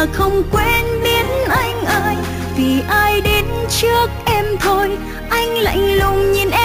mà không quên biết anh ơi. Vì ai đến trước em thôi, anh lạnh lùng nhìn em